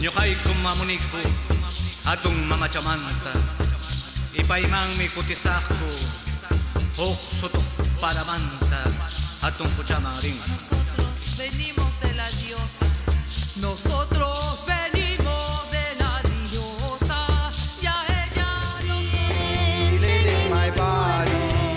Nyokay kumamuniku atong mga chamanta ipaimang mi kutisako hok sotok paramanta atong kuchamaring. Nosotros venimos de la diosa. Nosotros venimos de la diosa. Ya ella lo Feeling in my body,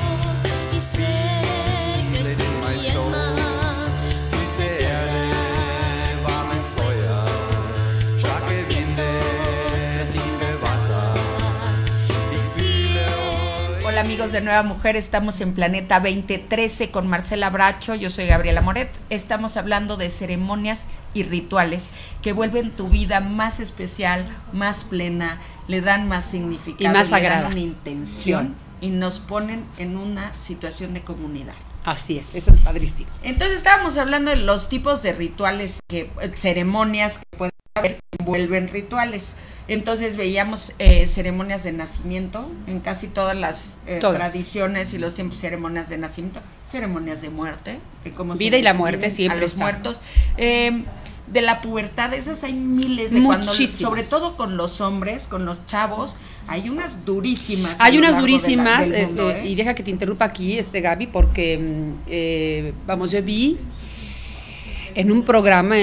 feeling in my soul. Sie Erde, warmes Feuer, starke Winde, tiefe Wasser. Ich fühle euch. Hola amigos de Nueva Mujer, estamos en Planeta 2013 con Marcela Bracho, yo soy Gabriela Moret. Estamos hablando de ceremonias y rituales que vuelven tu vida más especial, más plena, le dan más significado, y más le sagrada, dan una intención y nos ponen en una situación de comunidad. Así es, eso es padrísimo. Entonces estábamos hablando de los tipos de rituales, ceremonias que pueden haber que envuelven rituales. Entonces veíamos ceremonias de nacimiento en casi todas las tradiciones y los tiempos, ceremonias de nacimiento, ceremonias de muerte, de cómo vida y la muerte siempre a los está. muertos, de la pubertad, esas hay miles de cuando, sobre todo con los hombres, con los chavos, hay unas durísimas. Hay unas durísimas, del mundo, y deja que te interrumpa aquí, Gaby, porque vamos, yo vi en un programa,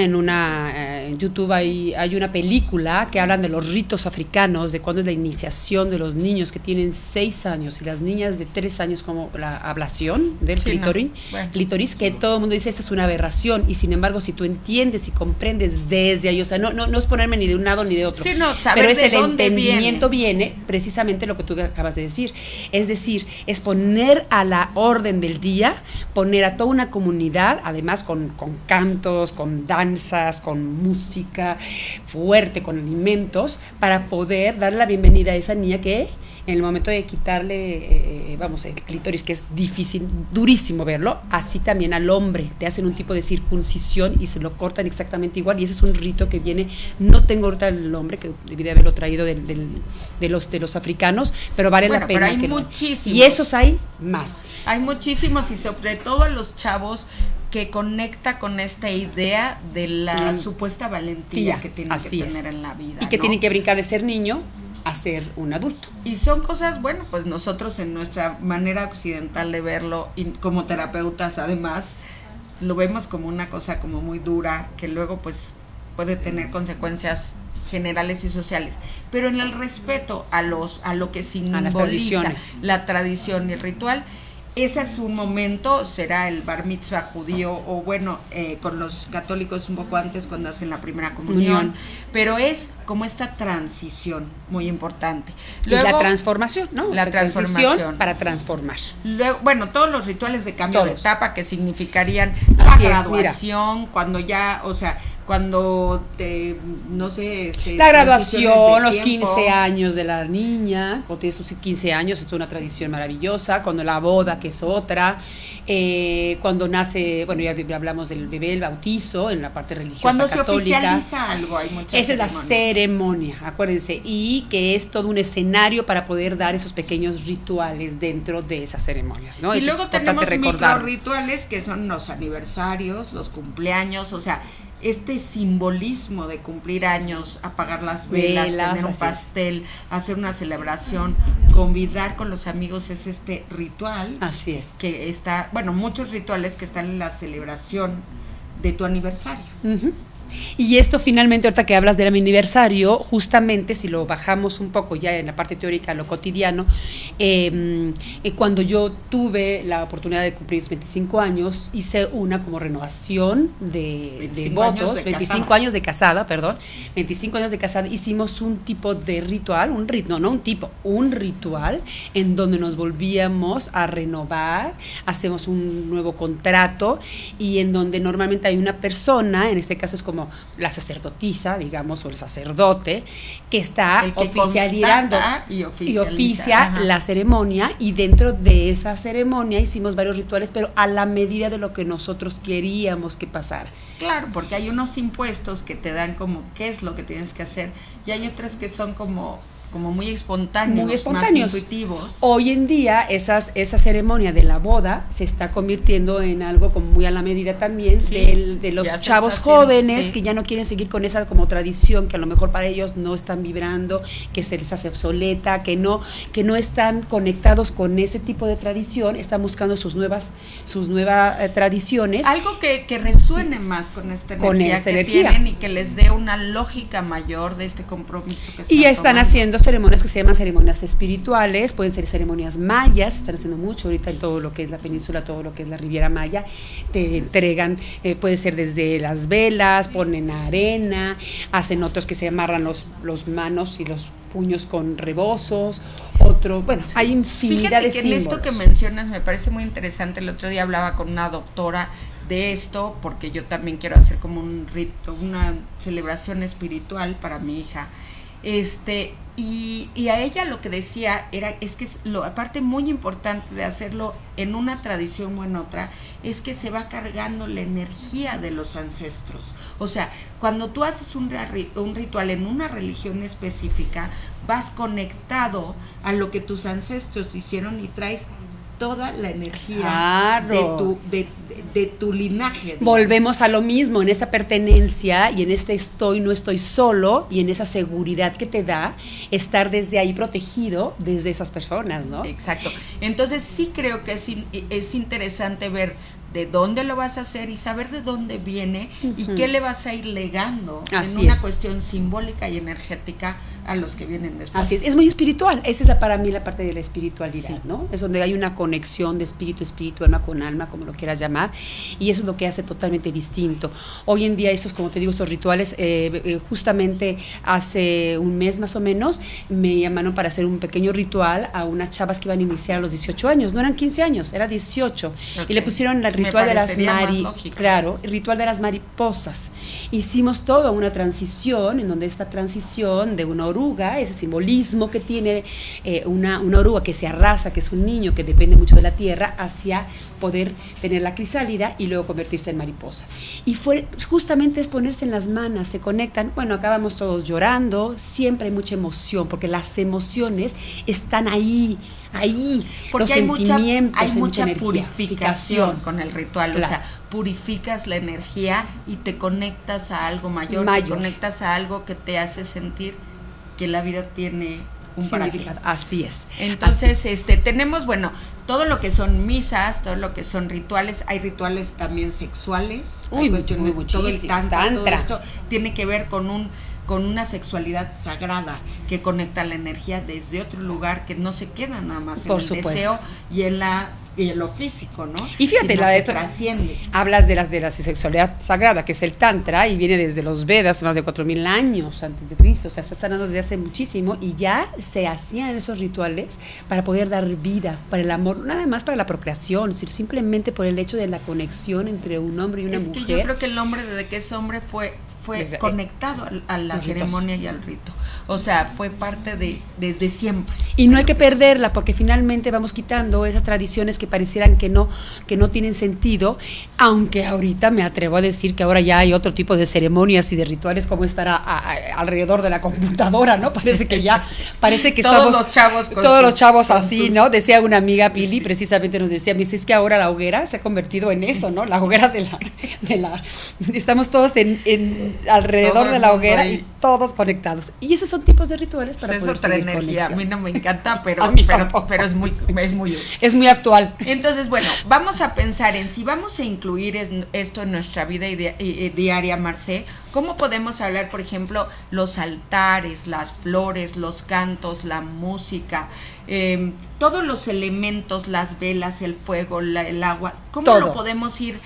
en YouTube hay una película que hablan de los ritos africanos, de cuándo es la iniciación de los niños que tienen 6 años y las niñas de 3 años, como la ablación del clítoris, que todo el mundo dice, esa es una aberración, y sin embargo, si tú entiendes y comprendes desde ahí, o sea, no es ponerme ni de un lado ni de otro, pero es el entendimiento viene precisamente lo que tú acabas de decir, es decir, es poner a la orden del día, poner a toda una comunidad, además con canto, con danzas, con música fuerte, con alimentos, para poder darle la bienvenida a esa niña que en el momento de quitarle, el clítoris, que es difícil, durísimo verlo, así también al hombre, le hacen un tipo de circuncisión y se lo cortan exactamente igual, y ese es un rito que viene, no tengo ahorita el hombre, que debí de haberlo traído de los africanos, pero vale la pena. Pero hay muchísimos. Y esos hay más. Hay muchísimos, y sobre todo a los chavos, que conecta con esta idea de la supuesta valentía que tienen que tener en la vida. Y que tienen que brincar de ser niño a ser un adulto. Y son cosas, bueno, pues nosotros en nuestra manera occidental de verlo, y como terapeutas además, lo vemos como una cosa como muy dura, que luego pues puede tener consecuencias generales y sociales, pero en el respeto a lo que simboliza la tradición y el ritual. Ese es un momento, será el bar mitzvah judío, o bueno, con los católicos un poco antes, cuando hacen la primera comunión, pero es como esta transición muy importante. Luego, y la transformación, ¿no? La transformación para transformar. Luego, bueno, todos los rituales de cambio de etapa, que significarían la graduación, cuando ya, o sea, cuando no sé, la graduación, los 15 años de la niña, cuando tiene sus 15 años, es una tradición maravillosa, cuando la boda, que es otra, cuando nace, bueno, ya hablamos del bebé, el bautizo, en la parte religiosa cuando católica. Cuando se oficializa algo, hay muchas esa es la ceremonia, acuérdense, y que es todo un escenario para poder dar esos pequeños rituales dentro de esas ceremonias, ¿no? Y eso luego tenemos micro rituales, que son los aniversarios, los cumpleaños, o sea, este simbolismo de cumplir años, apagar las velas, tener un pastel, hacer una celebración, convidar con los amigos, es este ritual. Así es. Que está, bueno, muchos rituales que están en la celebración de tu aniversario. Uh-huh. Y esto finalmente, ahorita que hablas del aniversario, justamente si lo bajamos un poco ya en la parte teórica a lo cotidiano, cuando yo tuve la oportunidad de cumplir los 25 años, hice una como renovación de votos, 25 años de casada, 25 años de casada, hicimos un tipo de ritual, un ritual en donde nos volvíamos a renovar, hacemos un nuevo contrato, y en donde normalmente hay una persona, en este caso es como la sacerdotisa, digamos, o el sacerdote, que está oficializando y oficia la ceremonia, y dentro de esa ceremonia hicimos varios rituales, pero a la medida de lo que nosotros queríamos que pasara. Claro, porque hay unos impuestos que te dan como qué es lo que tienes que hacer, y hay otros que son como como muy espontáneos, muy espontáneos. más intuitivos. Hoy en día esa ceremonia de la boda se está convirtiendo en algo como muy a la medida también de los ya se chavos está haciendo, jóvenes sí. que ya no quieren seguir con esa como tradición que a lo mejor para ellos no están vibrando, que se les hace obsoleta, que no están conectados con ese tipo de tradición, están buscando sus nuevas tradiciones. Algo que resuene más con esta energía tienen y que les dé una lógica mayor de este compromiso que Y ya están tomando. haciendo ceremonias que se llaman ceremonias espirituales, pueden ser ceremonias mayas, están haciendo mucho ahorita en todo lo que es la península, todo lo que es la Riviera Maya, te entregan, puede ser desde las velas, ponen arena, hacen otros que se amarran los manos y los puños con rebozos, hay infinidad Fíjate de que símbolos. en esto que mencionas me parece muy interesante. El otro día hablaba con una doctora de esto, porque yo también quiero hacer como un rito, una celebración espiritual para mi hija. Y a ella lo que decía es que la parte muy importante de hacerlo en una tradición o en otra es que se va cargando la energía de los ancestros. O sea, cuando tú haces un ritual en una religión específica, vas conectado a lo que tus ancestros hicieron y traes toda la energía Claro. de tu linaje. Digamos. Volvemos a lo mismo, en esta pertenencia y en este no estoy solo, y en esa seguridad que te da estar desde ahí protegido desde esas personas, ¿no? Exacto. Entonces sí creo que es interesante ver de dónde lo vas a hacer y saber de dónde viene y qué le vas a ir legando Así en una es. cuestión simbólica y energética a los que vienen después. Así es muy espiritual, esa es para mí la parte de la espiritualidad, ¿no? Es donde hay una conexión de espíritu, alma con alma, como lo quieras llamar, y eso es lo que hace totalmente distinto. Hoy en día como te digo, estos rituales, justamente hace un mes más o menos, me llamaron para hacer un pequeño ritual a unas chavas que iban a iniciar a los 18 años, no eran 15 años, era 18, y le pusieron el ritual de las el ritual de las mariposas. Hicimos toda una transición, en donde esta transición de una oruga, ese simbolismo que tiene una oruga que se arrasa, que es un niño que depende mucho de la tierra, hacia poder tener la crisálida y luego convertirse en mariposa. Y fue justamente es ponerse en las manos, se conectan, acabamos todos llorando, siempre hay mucha emoción, porque las emociones están ahí, porque los hay sentimientos, mucha energía, purificación con el ritual, claro. O sea, purificas la energía y te conectas a algo mayor, te conectas a algo que te hace sentir que la vida tiene un significado. Así es. Entonces, tenemos, todo lo que son misas, todo lo que son rituales, hay rituales también sexuales, hay cuestiones, todo el tantra, todo esto tiene que ver con una sexualidad sagrada que conecta la energía desde otro lugar, que no se queda nada más en el deseo y en lo físico, ¿no? Y fíjate, trasciende. Hablas de la sexualidad sagrada, que es el tantra, y viene desde los Vedas, más de 4000 años antes de Cristo, o sea, está sanando desde hace muchísimo, y ya se hacían esos rituales para poder dar vida, para el amor, nada más para la procreación, es decir, simplemente por el hecho de la conexión entre un hombre y una mujer. Es que yo creo que el hombre, desde que es hombre, fue conectado a la ceremonia y al rito. O sea, fue parte desde siempre. Y no hay que perderla, porque finalmente vamos quitando esas tradiciones que parecieran que no tienen sentido, aunque ahorita me atrevo a decir que ahora ya hay otro tipo de ceremonias y de rituales, como estar alrededor de la computadora, ¿no? Parece que todos los chavos así, ¿no? Decía una amiga, Pili, precisamente nos decía, me dice, es que ahora la hoguera se ha convertido en eso, ¿no? La hoguera estamos todos alrededor de la hoguera y todos conectados. Y esos son tipos de rituales para poder otra energía. A mí no me encanta, pero es muy actual. Entonces, vamos a pensar en si vamos a incluir esto en nuestra vida diaria, Marcé. ¿Cómo podemos hablar, por ejemplo, los altares, las flores, los cantos, la música, todos los elementos, las velas, el fuego, el agua? ¿Cómo lo podemos ir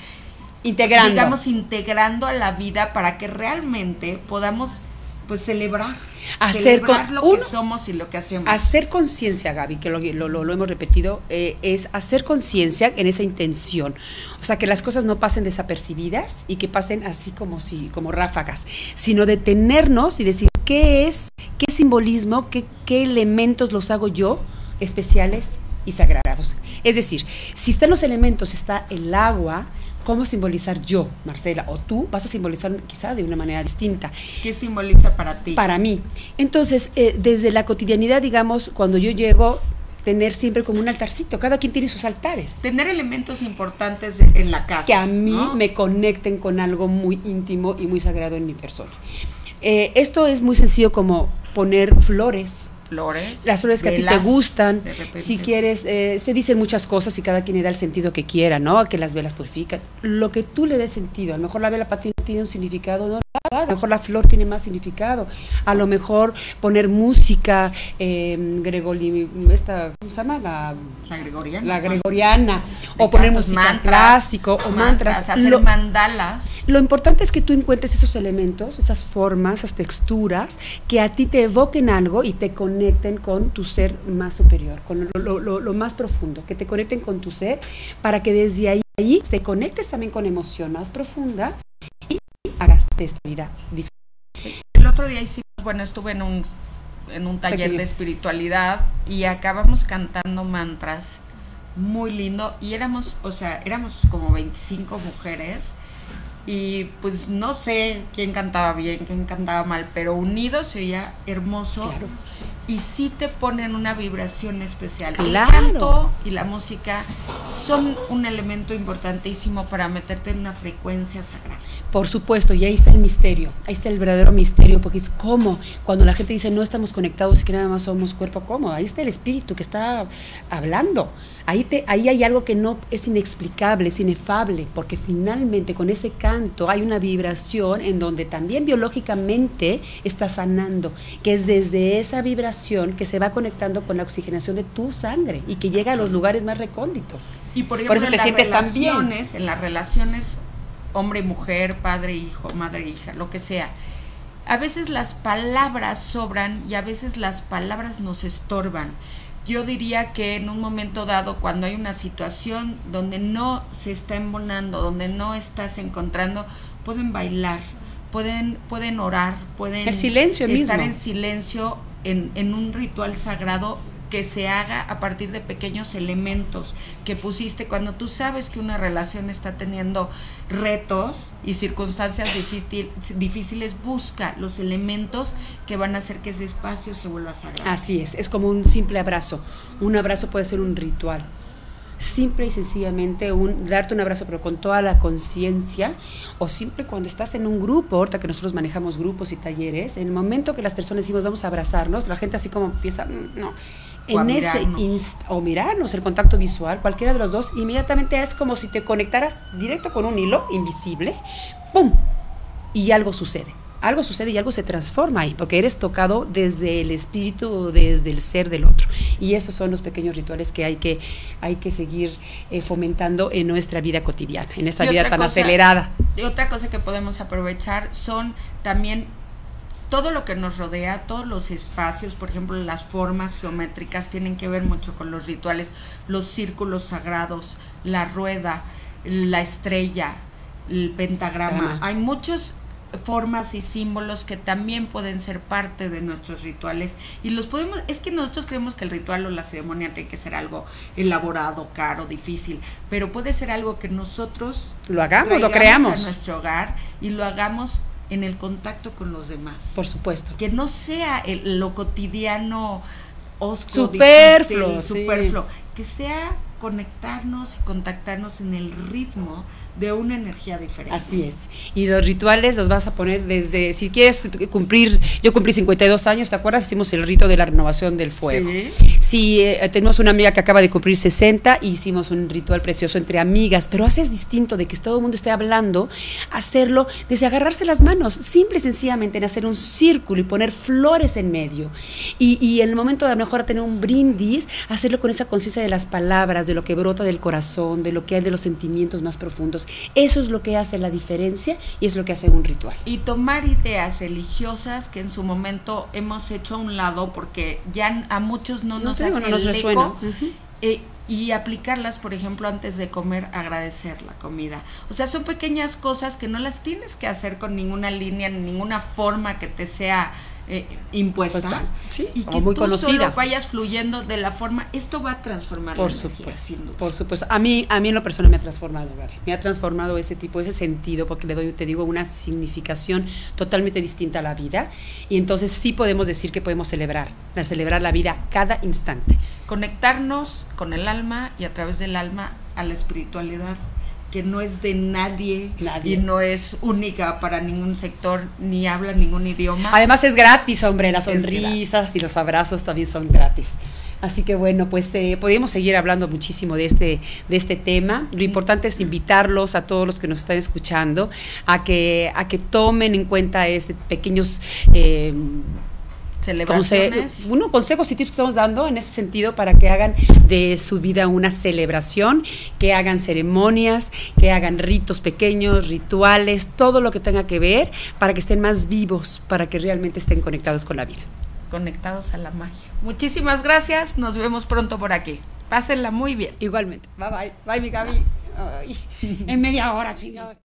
integrando a la vida para que realmente podamos celebrar lo que somos y lo que hacemos? Hacer conciencia, Gaby, que lo hemos repetido, es hacer conciencia en esa intención. O sea, que las cosas no pasen desapercibidas y que pasen así como ráfagas, sino detenernos y decir qué simbolismo, qué elementos los hago yo especiales y sagrados. Es decir, si están los elementos, está el agua, cómo simbolizar yo, Marcela, o tú vas a simbolizar quizá de una manera distinta. ¿Qué simboliza para ti? Para mí. Entonces, desde la cotidianidad, digamos, cuando yo llego, tener siempre como un altarcito, cada quien tiene sus altares. Tener elementos importantes en la casa. Que a mí, ¿no?, me conecten con algo muy íntimo y muy sagrado en mi persona. Esto es muy sencillo, como poner flores. Las flores que velas, a ti te gustan, de repente. si quieres, se dicen muchas cosas y cada quien le da el sentido que quiera, ¿no? Que las velas purifican, lo que tú le des sentido. A lo mejor la vela para ti no tiene un significado, no, a lo mejor la flor tiene más significado, a lo mejor poner música, esta, ¿cómo se llama? La gregoriana, o poner música clásico, o mantras. Hacer mandalas. Lo importante es que tú encuentres esos elementos, esas formas, esas texturas, que a ti te evoquen algo y te conecten con tu ser más superior, con lo más profundo, que te conecten con tu ser, para que desde ahí te conectes también con emoción más profunda y hagas de esta vida diferente. El otro día estuve en un taller de espiritualidad y acabamos cantando mantras muy lindo, y éramos como 25 mujeres, y pues no sé quién cantaba bien, quién cantaba mal, pero unidos se oía hermoso. Claro. Y sí te ponen una vibración especial. Claro. El canto y la música son un elemento importantísimo para meterte en una frecuencia sagrada. Por supuesto, y ahí está el misterio, ahí está el verdadero misterio, porque es como cuando la gente dice no estamos conectados y que nada más somos cuerpo, ¿cómo? Ahí está el espíritu que está hablando. Ahí hay algo que no es inexplicable, es inefable, porque finalmente con ese canto hay una vibración en donde también biológicamente está sanando, que es desde esa vibración que se va conectando con la oxigenación de tu sangre y que llega a los lugares más recónditos. Y por ejemplo, eso te sientes tan bien. En las relaciones hombre y mujer, padre, hijo, madre, hija, lo que sea, a veces las palabras sobran y a veces las palabras nos estorban. Yo diría que en un momento dado, cuando hay una situación donde no se está embonando, donde no estás encontrando, pueden bailar, pueden orar, pueden el silencio estar mismo. en silencio en un ritual sagrado que se haga a partir de pequeños elementos que pusiste. Cuando tú sabes que una relación está teniendo retos y circunstancias difíciles, busca los elementos que van a hacer que ese espacio se vuelva sagrado. Así es como un simple abrazo. Un abrazo puede ser un ritual. Simple y sencillamente darte un abrazo, pero con toda la conciencia, o simple cuando estás en un grupo, ahorita que nosotros manejamos grupos y talleres, en el momento que las personas decimos vamos a abrazarnos, la gente así como empieza, no, en ese o mirarnos, el contacto visual, cualquiera de los dos, inmediatamente es como si te conectaras directo con un hilo invisible, ¡pum! Y algo sucede y algo se transforma ahí, porque eres tocado desde el espíritu, desde el ser del otro. Y esos son los pequeños rituales que hay que seguir fomentando en nuestra vida cotidiana, en esta vida tan acelerada. Y otra cosa que podemos aprovechar son también todo lo que nos rodea, todos los espacios, por ejemplo, las formas geométricas tienen que ver mucho con los rituales, los círculos sagrados, la rueda, la estrella, el pentagrama. Hay muchas formas y símbolos que también pueden ser parte de nuestros rituales, y es que nosotros creemos que el ritual o la ceremonia tiene que ser algo elaborado, caro, difícil, pero puede ser algo que nosotros lo hagamos, lo creamos a nuestro hogar y lo hagamos en el contacto con los demás. Por supuesto. Que no sea lo cotidiano, superfluo, que sea conectarnos y contactarnos en el ritmo de una energía diferente. Así es. Y los rituales los vas a poner desde, si quieres cumplir, yo cumplí 52 años, ¿te acuerdas? Hicimos el rito de la renovación del fuego. Sí. Si tenemos una amiga que acaba de cumplir 60, hicimos un ritual precioso entre amigas, pero haces distinto de que todo el mundo esté hablando, hacerlo desde agarrarse las manos, simple y sencillamente en hacer un círculo y poner flores en medio. Y en el momento de a lo mejor tener un brindis, hacerlo con esa conciencia de las palabras, de lo que brota del corazón, de lo que hay de los sentimientos más profundos. Eso es lo que hace la diferencia y es lo que hace un ritual. Y tomar ideas religiosas que en su momento hemos hecho a un lado porque ya a muchos no nos hace el eco, y aplicarlas, por ejemplo, antes de comer, agradecer la comida. O sea, son pequeñas cosas que no las tienes que hacer con ninguna línea, ninguna forma que te sea impuesta, Pues, sí, y como que muy tú conocida. solo vayas fluyendo de la forma, esto va a transformar Por la energía, supuesto, sin duda. por supuesto. A mí en lo personal me ha transformado, Gaby. Me ha transformado ese tipo, ese sentido, porque le doy, te digo, una significación totalmente distinta a la vida. Y entonces sí podemos decir que podemos celebrar la vida cada instante. Conectarnos con el alma y a través del alma a la espiritualidad, que no es de nadie, Nadie. y no es única para ningún sector, ni habla ningún idioma. Además es gratis, hombre, las Es sonrisas y los abrazos también son gratis. Así que bueno, pues podemos seguir hablando muchísimo de este tema. Lo importante es invitarlos a todos los que nos están escuchando a que tomen en cuenta pequeños Celebraciones. consejos y tips que estamos dando en ese sentido para que hagan de su vida una celebración, que hagan ceremonias, que hagan ritos pequeños, rituales, todo lo que tenga que ver para que estén más vivos, para que realmente estén conectados con la vida. Conectados a la magia. Muchísimas gracias, nos vemos pronto por aquí. Pásenla muy bien. Igualmente. Bye bye. Bye, mi Gaby. Ay, en media hora, chingada.